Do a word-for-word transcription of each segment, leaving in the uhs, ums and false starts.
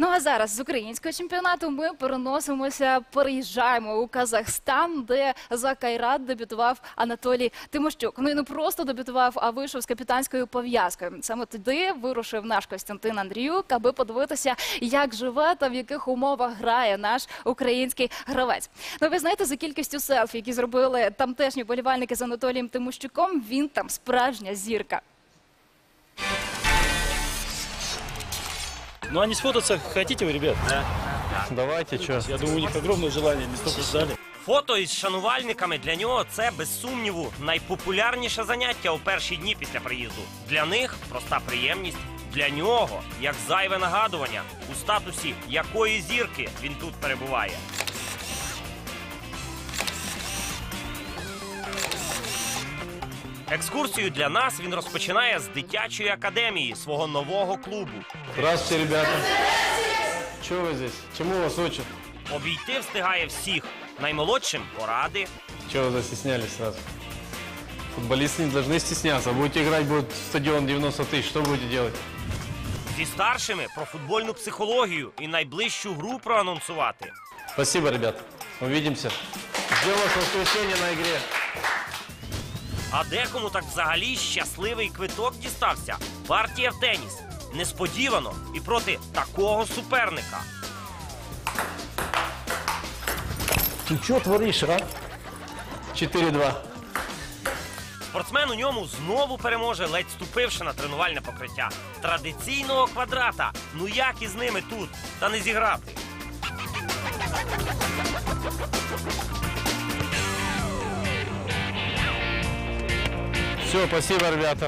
Ну а зараз з українського чемпіонату ми переносимося, переїжджаємо у Казахстан, де за Кайрат дебютував Анатолій Тимощук. Ну і не просто дебютував, а вийшов з капітанською пов'язкою. Саме туди вирушив наш Костянтин Андріюк, аби подивитися, як живе та в яких умовах грає наш український гравець. Ну ви знаєте, за кількістю селфі, які зробили тамтешні вболівальники з Анатолієм Тимощуком, він там справжня зірка. Ну а не сфотаться хотите вы, ребят? Да. Давайте, что? Я думаю, у них огромное желание, не столько ждали. Фото із шанувальниками для нього – це, без сумніву, найпопулярніше заняття у перші дні після приїзду. Для них – проста приємність, для нього – як зайве нагадування у статусі якої зірки він тут перебуває. Екскурсію для нас він розпочинає з дитячої академії свого нового клубу. Здравствуйте, ребята. Чего вы здесь? Чему вас учат? Обійти встигає всіх. Наймолодшим – поради. Чего вы застеснялись сразу? Футболисты не должны стесняться. Будете играть, будет стадион девяносто тысяч. Что будете делать? Зі старшими – про футбольну психологію і найближчу гру проанонсувати. Спасибо, ребята. Увидимся. Ждем вас в воскресенье на игре. А декому так взагалі щасливий квиток дістався. Партія в теніс. Несподівано і проти такого суперника. Ты что творишь, а? четыре-два. Спортсмен у ньому знову переможе, ледь ступивши на тренувальне покриття. Традиційного квадрата. Ну як із ними тут? Та не зіграти. Все, спасибо, ребята.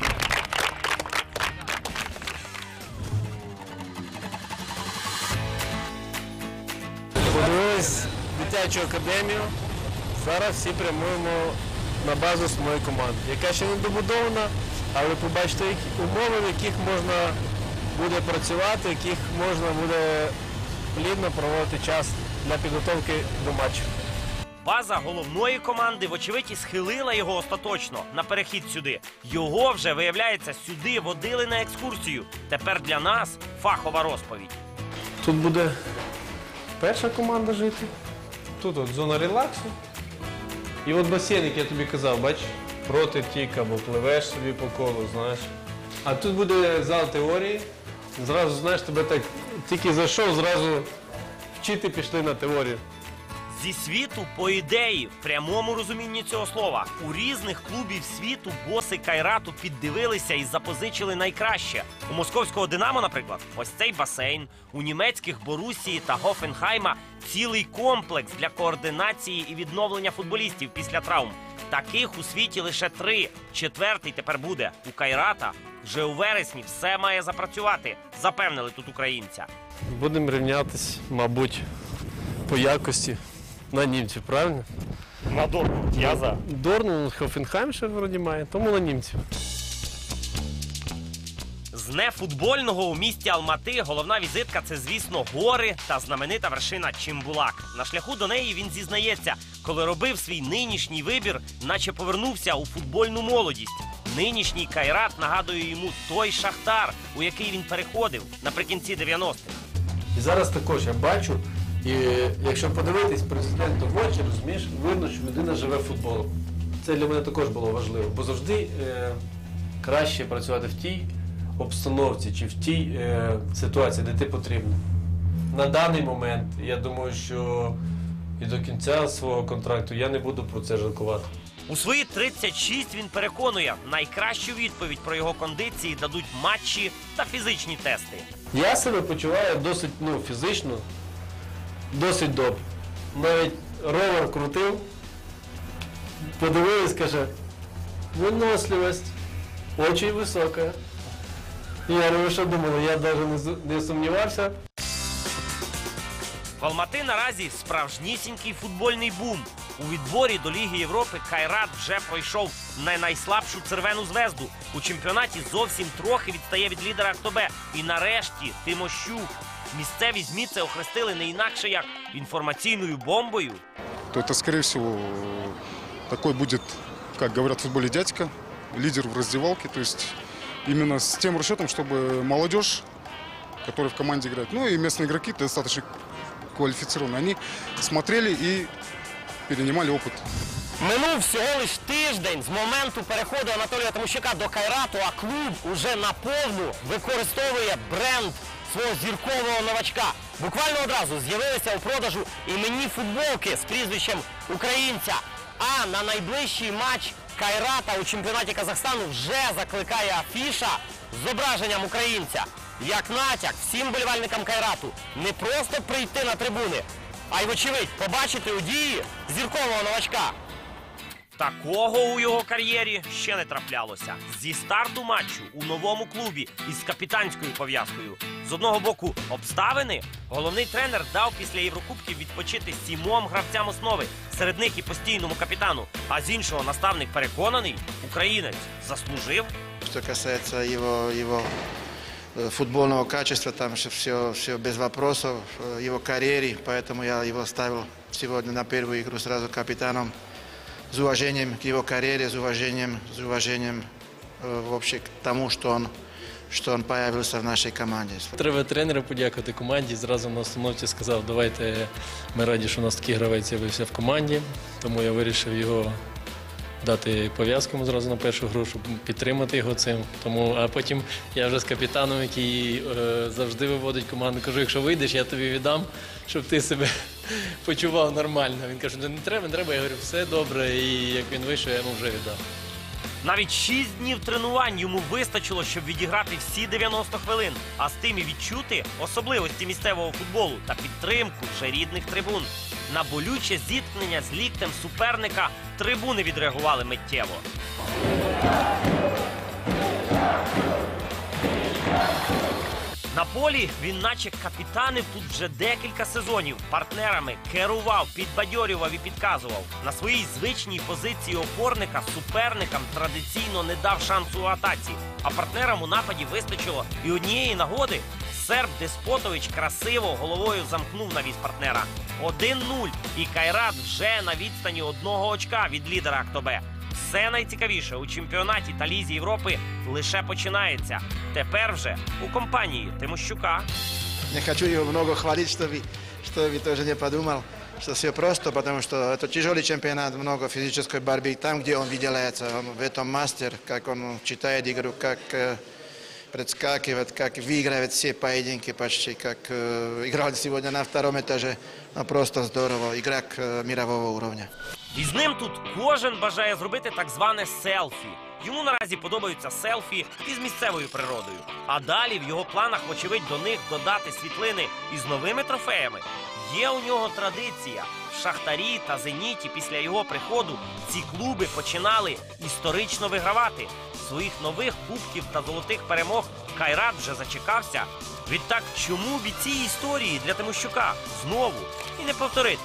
Подивились дитячу академію. Зараз всі прямуємо на базу з моєї команди, яка ще не добудована, але побачите які умови, в яких можна буде працювати, в яких можна буде плідно проводити час для підготовки до матчів. База головної команди, вочевидь, і схилила його остаточно на перехід сюди. Його вже, виявляється, сюди водили на екскурсію. Тепер для нас фахова розповідь. Тут буде перша команда жити. Тут от зона релаксу. І от басейн, як я тобі казав, бачиш, проти тік або пливеш собі по колу, знаєш. А тут буде зал теорії. Зразу, знаєш, тебе так тільки зайшов, зразу вчити пішли на теорію. Зі світу по ідеї, в прямому розумінні цього слова, у різних клубів світу боси Кайрату піддивилися і запозичили найкраще. У московського «Динамо», наприклад, ось цей басейн, у німецьких Боруссії та Гофенхайма цілий комплекс для координації і відновлення футболістів після травм. Таких у світі лише три. Четвертий тепер буде. У Кайрата вже у вересні все має запрацювати, запевнили тут українця. Будемо рівнятись, мабуть, по якості на німців, правильно? На Дортмунд, я за. Дортмунд, Хофенхайм ще вроді має, тому на німців. З нефутбольного у місті Алмати головна візитка – це, звісно, гори та знаменита вершина Чимбулак. На шляху до неї він зізнається, коли робив свій нинішній вибір, наче повернувся у футбольну молодість. Нинішній Кайрат нагадує йому той Шахтар, у який він переходив наприкінці дев'яностих. І зараз також я бачу, і якщо подивитись президенту в очі, розумієш, видно, що людина живе футболом. Це для мене також було важливо, бо завжди е, краще працювати в тій обстановці чи в тій е, ситуації, де ти потрібен. На даний момент, я думаю, що і до кінця свого контракту я не буду про це жалкувати. У свої тридцять шість він переконує, найкращу відповідь про його кондиції дадуть матчі та фізичні тести. Я себе почуваю досить, ну, фізично, досить добре. Навіть ровер крутив, подивились, каже, виносливість дуже висока. І я говорю, що думали, я навіть не сумнівався. В Алмати наразі справжнісінький футбольний бум. У відборі до Ліги Європи Кайрат вже пройшов не найслабшу «Червену звезду». У чемпіонаті зовсім трохи відстає від лідера «Актобе». І нарешті Тимощук. Місцеві ЗМІ це охрестили не інакше, як інформаційною бомбою. То это, скорее всего, такой будет, как говорят в футболе, дядька, лидер в раздевалке. То есть именно с тем расчетом, чтобы молодежь которые в команде играют. Ну и местные игроки достаточно квалифицированные. Они смотрели и перенимали опыт. Минув всього лиш тиждень з моменту переходу Анатолія Тимощука до Кайрату, а клуб уже наповну використовує бренд свого зіркового новачка. Буквально одразу з'явилися у продажу іменні футболки з прізвищем українця. А на найближчий матч Кайрата у чемпіонаті Казахстану вже закликає афіша з зображенням українця. Як натяк всім болівальникам Кайрату не просто прийти на трибуни, а й, вочевидь, побачити у дії зіркового новачка. Такого у його кар'єрі ще не траплялося. Зі старту матчу у новому клубі із капітанською пов'язкою. З одного боку обставини, головний тренер дав після Єврокубків відпочити сімом гравцям основи, серед них і постійному капітану. А з іншого наставник переконаний, українець заслужив. Что касается его, его э, футбольного качества, там все, все без вопросов, э, его карьере, поэтому я его ставил сегодня на первую игру сразу капитаном. С уважением к его карьере, с уважением, с уважением э, вообще к тому, что он, что он появился в нашей команде. Треба тренеру подякувати команді. Зразу на установці сказав, давайте, ми раді, що у нас такий гравець з'явився в команді. Тому я вирішив його дати пов'язку йому зразу на першу гру, щоб підтримати його цим. Тому, а потім я вже з капітаном, який е, завжди виводить команду, кажу, якщо вийдеш, я тобі віддам, щоб ти себе почував нормально. Він каже, не треба, не треба. Я говорю, все добре. І як він вийшов, я йому вже віддав. Навіть шість днів тренувань йому вистачило, щоб відіграти всі дев'яносто хвилин, а з тим і відчути особливості місцевого футболу та підтримку вже рідних трибун. На болюче зіткнення з ліктем суперника трибуни відреагували миттєво. На полі він наче капітанив тут вже декілька сезонів. Партнерами керував, підбадьорював і підказував. На своїй звичній позиції опорника суперникам традиційно не дав шансу у атаці. А партнерам у нападі вистачило і однієї нагоди. Серб Деспотович красиво головою замкнув навіс партнера. один нуль. І Кайрат вже на відстані одного очка від лідера Актобе. Все найцікавіше у чемпіонаті та Лізі Європи лише починається. Тепер вже у компанії Тимощука. Не хочу его много хвалить, чтобы, чтобы тоже не подумал, что все просто, потому что это тяжелый чемпионат, много физической борьбы. Там, где он выделяется, он в этом мастер, как он читает игру, как э, предскакивает, как выигрывает все поединки почти, как э, играл сегодня на втором этаже. Ну, просто здорово, игрок э, мирового уровня. І з ним тут кожен бажає зробити так зване селфі. Йому наразі подобаються селфі із місцевою природою. А далі в його планах, вочевидь, до них додати світлини із новими трофеями. Є у нього традиція. В Шахтарі та Зеніті після його приходу ці клуби починали історично вигравати. Своїх нових кубків та золотих перемог Кайрат вже зачекався. Відтак, чому від цієї історії для Тимощука знову і не повторитись?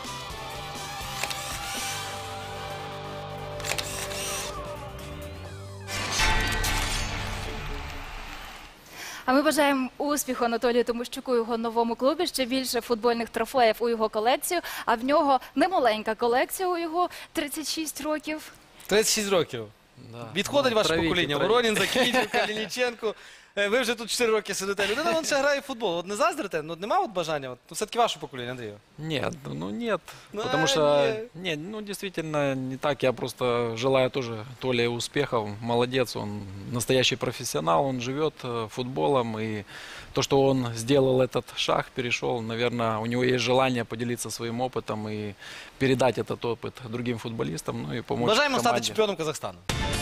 А ми бажаємо успіху Анатолію Тимощуку у його новому клубі, ще більше футбольних трофеїв у його колекцію, а в нього немаленька колекція у його тридцять шість років. тридцять шість років. Да. Відходить Ну, ваше травіть, покоління. травіть. Воронін, Закінченко, Калініченко. Е, Ви вже тут чотири роки сидите. Людина вон ще грає в футбол. От не заздрите? Ну, нема от бажання? От, ну, все-таки ваше покоління, Андрію. Нет, ну нет. Ну, Потому а, что, не, ну действительно не так. Я просто желаю тоже Толе успехов. Молодец, он настоящий профессионал, он живет э, футболом. И то, что он сделал этот шаг, перешел, наверное, у него есть желание поделиться своим опытом и передать этот опыт другим футболистам, ну и помочь Бажаємо стати команде. чемпіоном Казахстану.